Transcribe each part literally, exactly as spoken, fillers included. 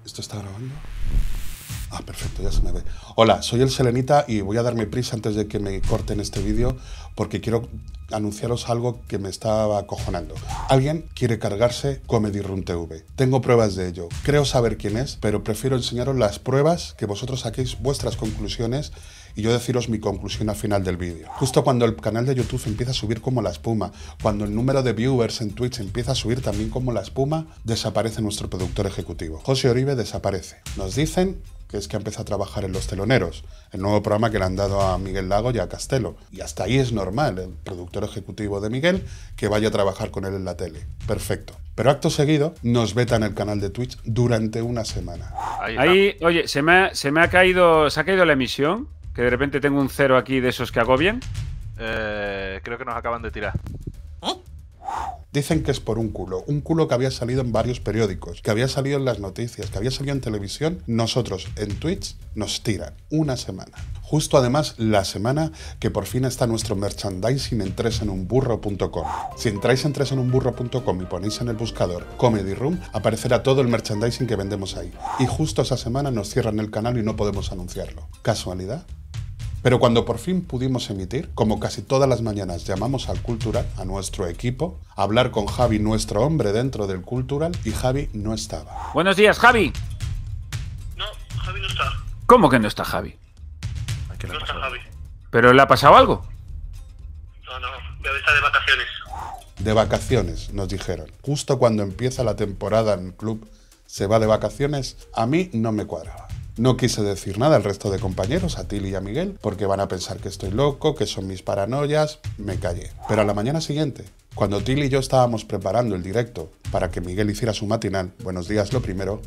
¿Esto está grabando? Ah, perfecto, ya se me ve. Hola, soy el Selenita y voy a darme prisa antes de que me corten este vídeo porque quiero anunciaros algo que me estaba acojonando. Alguien quiere cargarse Comedy Room T V. Tengo pruebas de ello. Creo saber quién es, pero prefiero enseñaros las pruebas, que vosotros saquéis vuestras conclusiones y yo deciros mi conclusión al final del vídeo. Justo cuando el canal de YouTube empieza a subir como la espuma, cuando el número de viewers en Twitch empieza a subir también como la espuma, desaparece nuestro productor ejecutivo. José Oribe desaparece. Nos dicen que es que empieza a trabajar en Los Teloneros, el nuevo programa que le han dado a Miguel Lago y a Castelo. Y hasta ahí es normal, el productor ejecutivo de Miguel, que vaya a trabajar con él en la tele. Perfecto. Pero acto seguido, nos vetan el canal de Twitch durante una semana. Ahí, Ahí oye, se me, ha, se me ha caído, se ha caído la emisión, que de repente tengo un cero aquí de esos que agobian. Eh, creo que nos acaban de tirar. Dicen que es por un culo, un culo que había salido en varios periódicos, que había salido en las noticias, que había salido en televisión. Nosotros en Twitch nos tiran una semana. Justo además la semana que por fin está nuestro merchandising en tres en un burro punto com. Si entráis en tres en un burro punto com y ponéis en el buscador Comedy Room, aparecerá todo el merchandising que vendemos ahí. Y justo esa semana nos cierran el canal y no podemos anunciarlo. ¿Casualidad? Pero cuando por fin pudimos emitir, como casi todas las mañanas llamamos al Cultural, a nuestro equipo, a hablar con Javi, nuestro hombre dentro del Cultural, y Javi no estaba. Buenos días, Javi. No, Javi no está. ¿Cómo que no está Javi? No está Javi. ¿Pero le ha pasado algo? No, no, debe estar de vacaciones. De vacaciones, nos dijeron. Justo cuando empieza la temporada en el club, se va de vacaciones, a mí no me cuadraba. No quise decir nada al resto de compañeros, a Tilly y a Miguel, porque van a pensar que estoy loco, que son mis paranoias. Me callé. Pero a la mañana siguiente, cuando Tilly y yo estábamos preparando el directo para que Miguel hiciera su matinal, buenos días lo primero,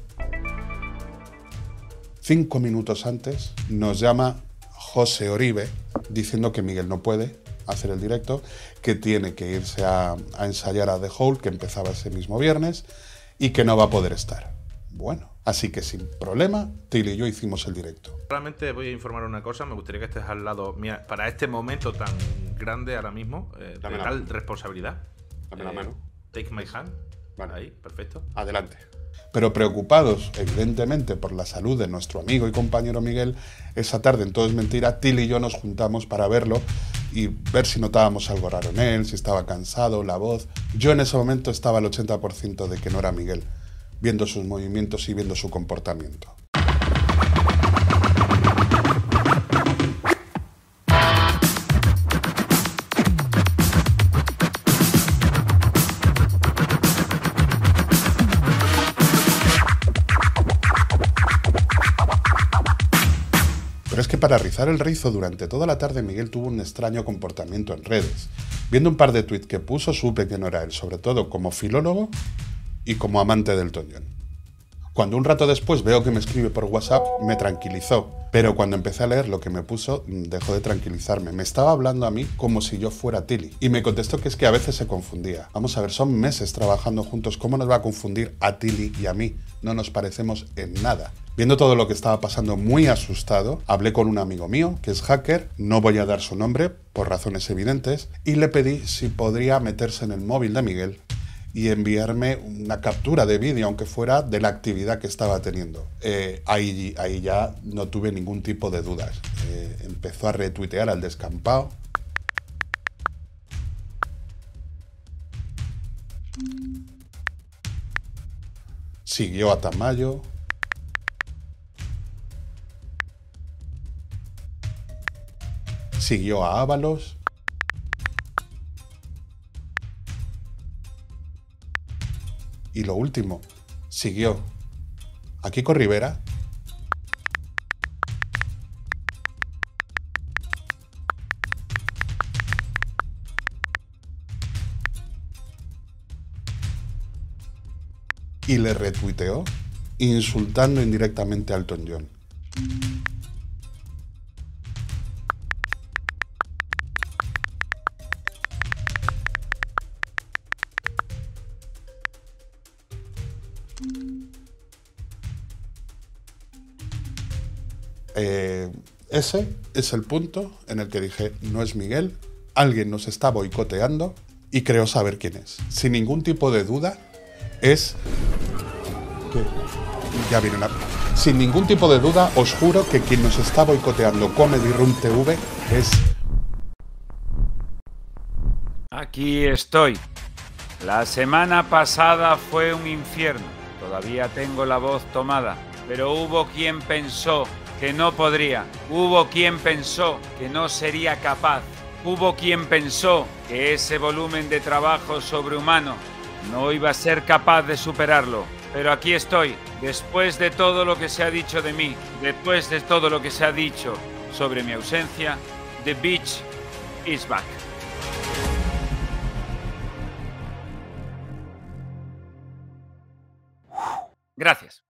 cinco minutos antes nos llama José Oribe diciendo que Miguel no puede hacer el directo, que tiene que irse a, a ensayar a The Hole, que empezaba ese mismo viernes, y que no va a poder estar. Bueno, así que sin problema, Tilly y yo hicimos el directo. Realmente voy a informar una cosa, me gustaría que estés al lado mía para este momento tan grande ahora mismo, eh, de Dame la tal mano. responsabilidad. Dame la Eh, mano. Take my hand. Vale. Ahí, perfecto. Adelante. Pero preocupados, evidentemente, por la salud de nuestro amigo y compañero Miguel, esa tarde en Todo es Mentira, Tilly y yo nos juntamos para verlo y ver si notábamos algo raro en él, si estaba cansado, la voz. Yo en ese momento estaba al ochenta por ciento de que no era Miguel, viendo sus movimientos y viendo su comportamiento. Pero es que para rizar el rizo, durante toda la tarde Miguel tuvo un extraño comportamiento en redes. Viendo un par de tweets que puso, supe que no era él, sobre todo como filólogo y como amante del Elton John. Cuando un rato después veo que me escribe por WhatsApp, me tranquilizó. Pero cuando empecé a leer lo que me puso, dejó de tranquilizarme. Me estaba hablando a mí como si yo fuera Tilly. Y me contestó que es que a veces se confundía. Vamos a ver, son meses trabajando juntos. ¿Cómo nos va a confundir a Tilly y a mí? No nos parecemos en nada. Viendo todo lo que estaba pasando, muy asustado, hablé con un amigo mío, que es hacker, no voy a dar su nombre, por razones evidentes, y le pedí si podría meterse en el móvil de Miguel y enviarme una captura de vídeo, aunque fuera de la actividad que estaba teniendo. Eh, ahí, ahí ya no tuve ningún tipo de dudas. Eh, empezó a retuitear al descampado. Siguió a Tamayo. Siguió a Ábalos. Y lo último, siguió a Kiko Rivera. Y le retuiteó, insultando indirectamente a Elton John. Eh, ese es el punto en el que dije, no es Miguel, alguien nos está boicoteando y creo saber quién es. Sin ningún tipo de duda, es... ¿Qué que ya viene la... Sin ningún tipo de duda, os juro que quien nos está boicoteando Comedy Room T V es... Aquí estoy. La semana pasada fue un infierno. Todavía tengo la voz tomada. Pero hubo quien pensó que no podría. Hubo quien pensó que no sería capaz. Hubo quien pensó que ese volumen de trabajo sobrehumano no iba a ser capaz de superarlo. Pero aquí estoy, después de todo lo que se ha dicho de mí, después de todo lo que se ha dicho sobre mi ausencia, The Beach is back. Gracias.